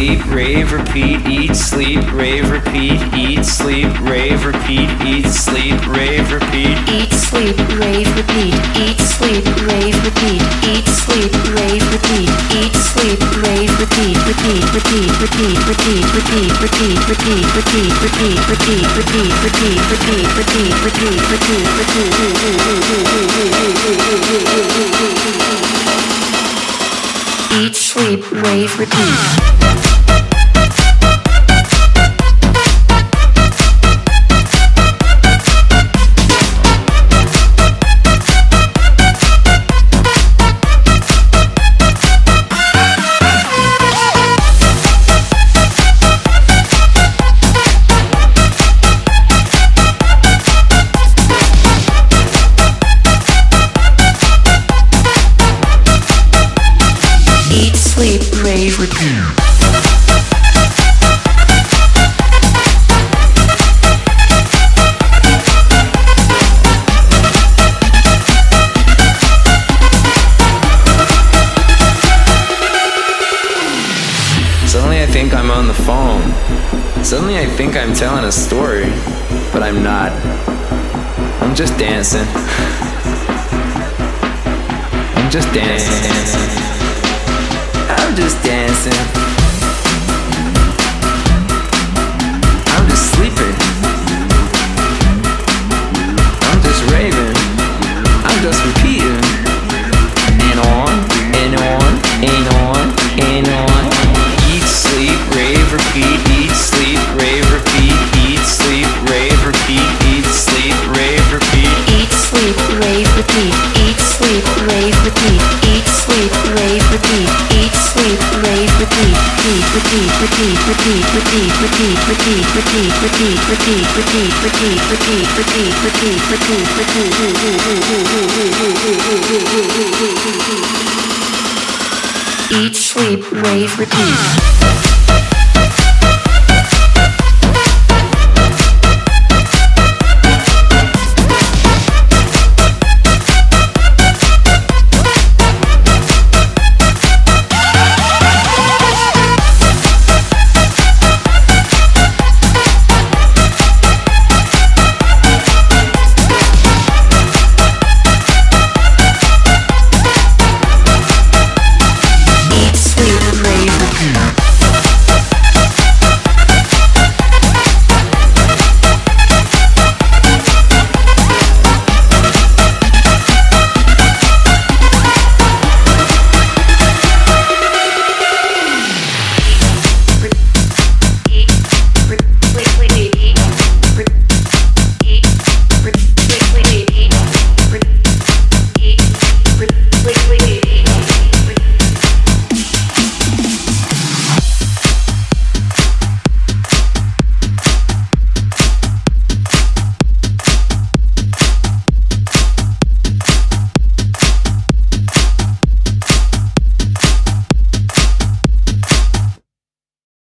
sleep, rave, repeat, eat, sleep, rave, repeat, eat, sleep, rave, repeat, eat, sleep, rave, repeat. Eat, sleep, rave, repeat. Eat, sleep, rave, repeat. Eat, sleep, rave, repeat. Eat, sleep, rave, repeat. Repeat, repeat, repeat, repeat, repeat, repeat, repeat, repeat, repeat, repeat, repeat, repeat, repeat, repeat, repeat, repeat. Eat, sleep, rave, repeat. Sleep, rave, repeat. Suddenly I think I'm on the phone. Suddenly I think I'm telling a story, but I'm not. I'm just dancing. I'm just dancing. I'm just dancing. I'm just sleeping. I'm just raving. I'm just repeating. And on, and on, and on, and on. Eat, sleep, rave, repeat. Eat, sleep, rave, repeat. Eat, sleep, rave, repeat. Eat, sleep, rave, repeat. Eat, sleep, rave, repeat. Eat, sleep, rave, repeat. Eat, sleep, rave, repeat. Eat, sleep, rave, repeat. Repeat, repeat, repeat, repeat, repeat, repeat, repeat, repeat, repeat, repeat, repeat, repeat, repeat, repeat, repeat, repeat. Eat, sleep, rave, repeat.